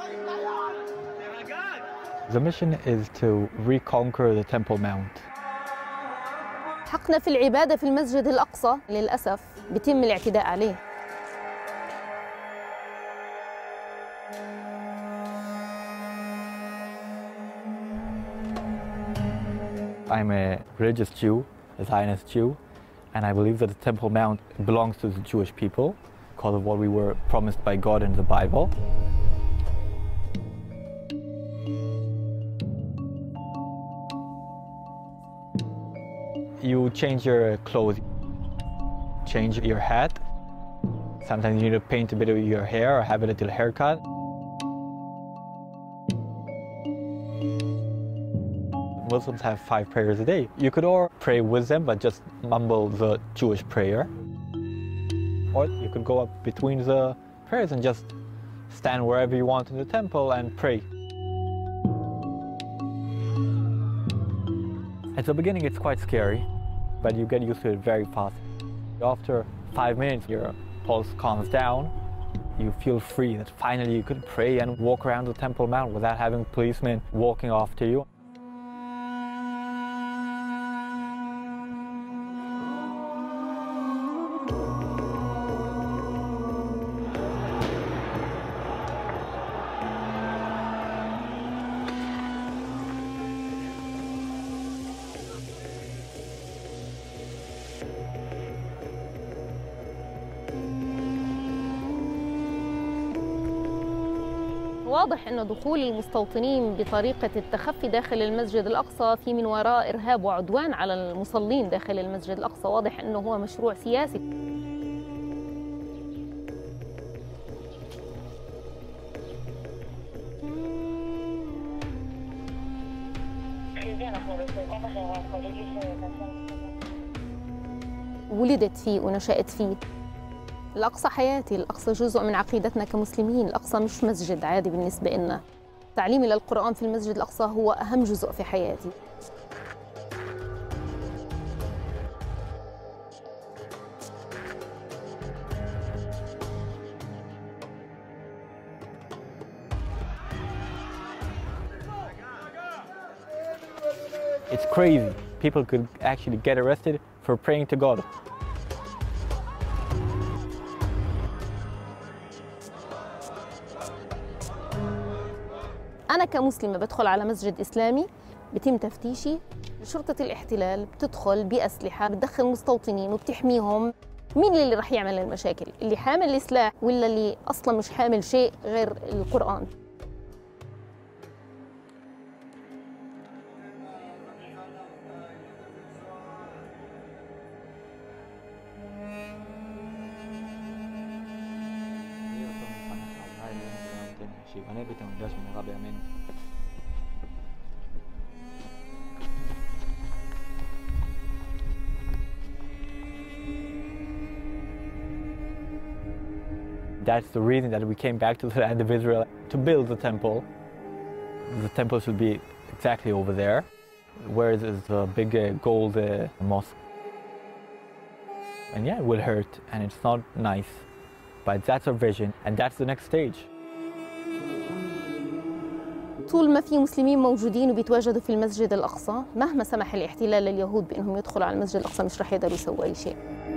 The mission is to reconquer the Temple Mount. حقنا في العبادة في المسجد الأقصى للأسف بيتم الاعتداء عليه. I'm a religious Jew, a Zionist Jew, and I believe that the Temple Mount belongs to the Jewish people because of what we were promised by God in the Bible. You change your clothes, change your hat. Sometimes you need to paint a bit of your hair or have a little haircut. Muslims have 5 prayers a day. You could all pray with them, but just mumble the Jewish prayer. Or you could go up between the prayers and just stand wherever you want in the temple and pray. At the beginning, it's quite scary, but you get used to it very fast. After 5 minutes, your pulse calms down. You feel free that finally you could pray and walk around the Temple Mount without having policemen walking after you. واضح أن دخول المستوطنين بطريقة التخفي داخل المسجد الأقصى في من وراء إرهاب وعدوان على المصلين داخل المسجد الأقصى، واضح أنه هو مشروع سياسي. ولدت فيه ونشأت فيه. الأقصى حياتي، الأقصى جزء من عقيدتنا كمسلمين، الأقصى مش مسجد عادي بالنسبة لنا. تعليمي للقرآن في المسجد الأقصى هو أهم جزء في حياتي. It's crazy. People could actually get arrested for praying to God. أنا كمسلمة بدخل على مسجد إسلامي، بتم تفتيشي، شرطة الاحتلال بتدخل بأسلحة، بتدخل مستوطنين وبتحميهم. مين اللي رح يعمل المشاكل؟ اللي حامل السلاح ولا اللي أصلاً مش حامل شيء غير القرآن؟ That's the reason that we came back to the land of Israel to build the temple. The temple should be exactly over there, where is the big gold mosque. And yeah, it will hurt and it's not nice, but that's our vision and that's the next stage. طول ما في مسلمين موجودين وبيتواجدوا في المسجد الأقصى، مهما سمح الاحتلال لليهود بأنهم يدخلوا على المسجد الأقصى مش رح يقدروا يسووا أي شيء.